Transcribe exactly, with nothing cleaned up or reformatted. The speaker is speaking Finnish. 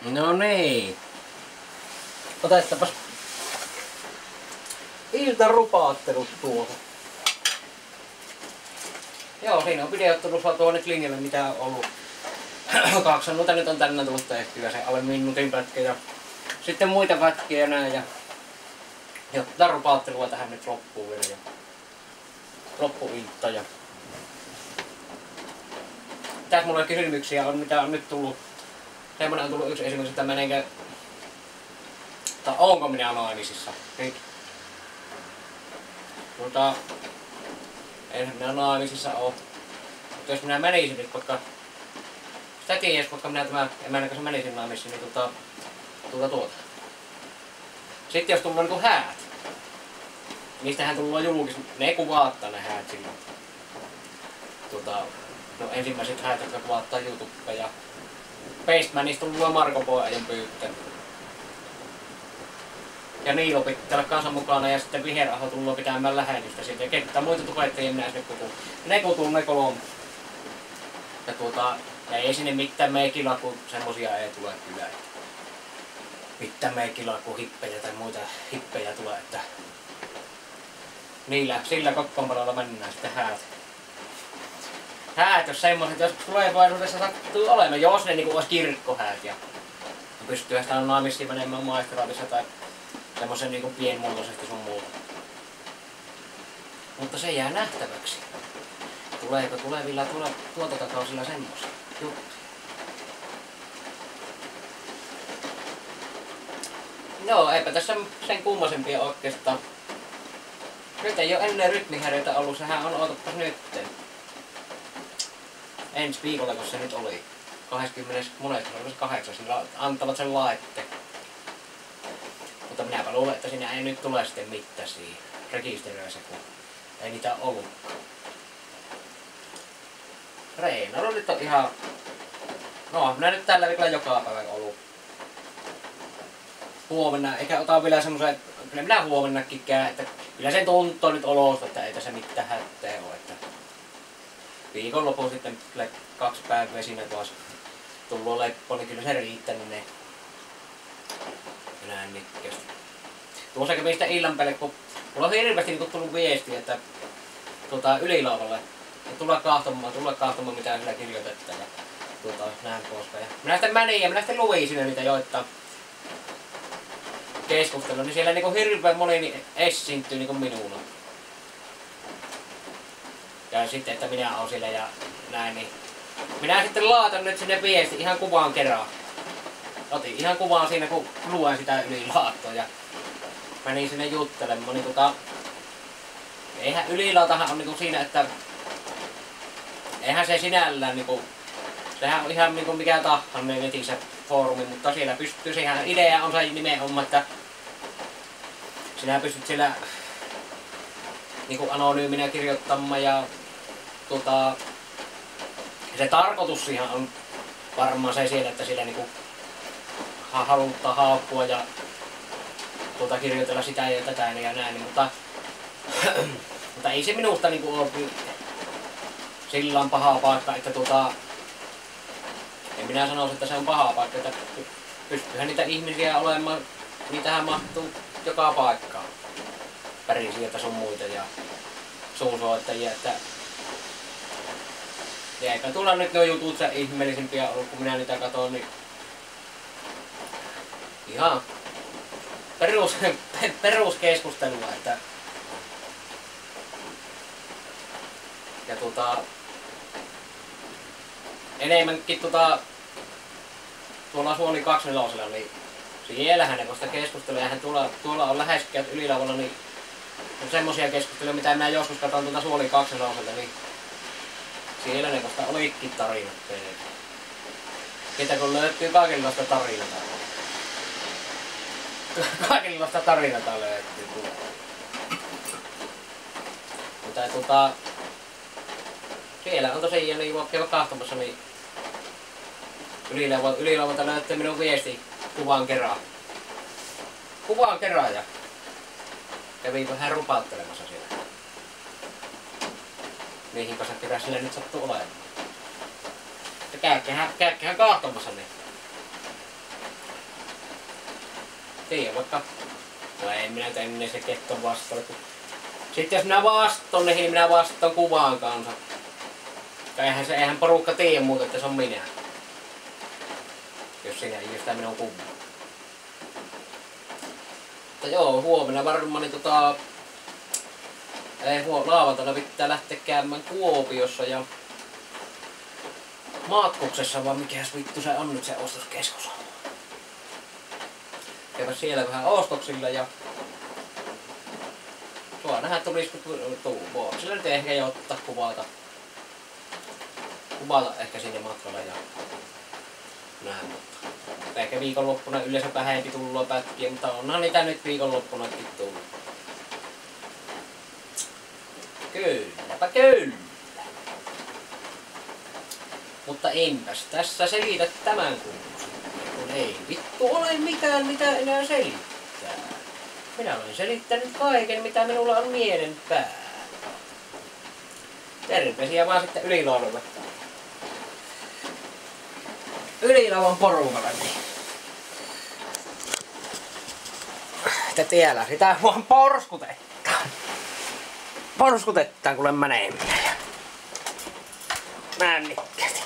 No niin. Otettapas iltarupaattelut tuolta. Joo, siinä on videottelussa tuonne Klingelle mitä on ollut. Kaksi noita nyt on tänne tullut tehtyä, se alle minuutin pätkä ja sitten muita pätkiä näin ja jotta rupaattelua tähän nyt loppuun vielä ja loppuilta ja mitäs mulla kysymyksiä on mitä on nyt tullut. Semmonen on tullut yksi esimerkiksi, että menenkö tai onko minä naimisissa nyt. Mutta en minä naimisissa oo. Mutta jos minä menisin nyt vaikka sitä ties, koska minä tämä emännän kanssa menisin naimisiin, niin tuota, tuota tuota. Sitten jos tullaan niinku häät, niistähän tullaan julkis, ne kuvaattaa ne häät silloin. Tuota, no ensimmäiset häät, jotka kuvaattaa YouTubea ja Basemanista tullaan Marko Poajan pyyttä. Ja Niilo pitää olla kanssa mukana ja sitten Viheraho tullaan pitämään lähetystä siitä ja ketään muita tubettajia minä sinne kutuu. Ne kutuu ne kolme. Ja tuota, ja ei sinne mitään meikilaku, semmosia ei tule kyllä. Mitään meikilaku, hippejä tai muita hippejä tulee, että niillä, sillä kokkoonpanolla mennään sitten häät. Häät, jos semmoset, jos tulevaisuudessa sattuu olemaan, jos ne niinku ois kirkkohäät ja pystyy sitä naimisiin menemään maistraatissa tai semmosen niinku pienmuotoisesti sun muuta. Mutta se jää nähtäväksi. Tuleeko tulevilla tuolla tuotantokausilla semmosia juttuja? Joo, eipä tässä sen kummosempia oikeastaan. Nyt ei oo ennen rytmihäiriöitä ollut, sehän on ootapas nytten. Ensi viikolla, kun se nyt oli. kahdeskymmeneskahdeksas sillä antavat sen laitteen. Mutta minäpä luulen, että siinä ei nyt tule sitten mitään siihen rekisteröissä, kun ei niitä ollutkaan. Reinaro nyt on ihan... No, minä nyt tällä viikolla joka päivä ollut. Huomenna, eikä ota vielä semmoisen... Kyllä minä huomennakin käyn, että kyllä sen tuntuu nyt olosta, että ei tässä mitään hätää ole. Että viikonlopun sitten kaksi päivää siinä taas tullut leppo, niin kyllä se riittänyt ne. Näin nikkeästi. Tuossa kävi sitä illan päälle, kun mulla on hirveästi niin tullut viesti, että tuota, Ylilaavalle tulla kahtomaan, tulla kahtomaan mitä sillä kirjoitetaan ja tuota, näin poispäin. Ja minä sitten menin ja minä sitten luin sinne niitä joittaa keskustelua, niin siellä niin hirveän moni niin esiintyy niin minulla. Ja sitten, että minä olen siellä ja näin, niin minä sitten laatan nyt sinne viesti ihan kuvaan kerran. Otin ihan kuvaan siinä, kun luen sitä Ylilaattoa ja menin sinne juttelemaan. Niin tota, eihän Ylilaatahan on niinku siinä, että eihän se sinällään niinku, sehän on ihan niinku mikä tahansa netissä foorumi, mutta siellä pystyy, sehän idea on se nimenomaan, että sinä pystyt siellä niinku anonyyminä kirjoittamaan ja tota, se tarkoitus siihen on varmaan se siellä, että siellä niinku haluttaa haukkua ja tuota, kirjoitella sitä ja tätä ja näin, mutta, mutta ei se minusta niinku ole sillä on paha paikka, että tuota, en minä sanoisi, että se on paha paikka, että pystyyhän niitä ihmisiä olemaan, niitähän mahtuu joka paikkaan. Pärisijöitä sun muita ja suunsoittajia, että ja eipä tulla nyt nuo jutut se ihmeellisimpiä ollut, kun minä niitä katon, niin ihan perus, peruskeskustelua, että ja tota enemmänkin tota tuolla Suoli kaksinelosella, niin siellähän ne vasta keskusteluja, eihän tuolla, tuolla on läheskään Ylilaavalla, niin on semmosia keskusteluja, mitä minä joskus katson tuolta Suoli kaksineloselta, niin siellä ne vasta olikin tarinat. Ketä kun löytyy kaikenlaista tarinata. Kaikenlaista tarinata löytyy. Mutta tota siellä on tosiaan niin kun käydä kahtomassa, niin Ylilauvalta, Ylilauvalta löytyy minun viesti kuvaan kerran. Kuvaan kerran ja kävin vähän rupauttelemassa siellä. Mihin kanssa kerran sillä nyt sattuu olemaan. Ja käyköhän, käyköhän kahtomassa niin. Tiedä vaikka... No ei minä ennen se ketton vastolle. Sitten jos minä vaston, niin minä vastaan kuvaan kanssa. Eihän se, eihän porukka tiedä muuta, että se on minä. Jos sinä ei sitä minun kuvaa. Mutta joo, huomenna varmaan niin tota... Ei huo, lauantaina pitää lähteä käymään Kuopiossa ja... Maatkuksessa, vaan mikäs vittu se on nyt se ostoskeskus. Käydä siellä vähän ostoksilla ja... Tuo nähdään tulisiko tuu. Sillä nyt ehkä jo ottaa kuvata. Kuvata ehkä sinne matkalla ja... Näin, mutta... Ehkä viikonloppuna yleensä vähempi tullut pätkiä, mutta onhan niitä nyt viikonloppunakin tullut. Kylläpä kyllä. Mutta enpäs tässä selitä tämän kuuluisen, kun ei vittu ole mitään mitä enää selittää. Minä olen selittänyt kaiken mitä minulla on mielen päällä. Terveisiä vaan sitten Ylilaudalle. Ylilaudan porukalle. Että tiellä sitä vaan porskutettaan. Porskutettaan kuule menemään. Näin nikkästi.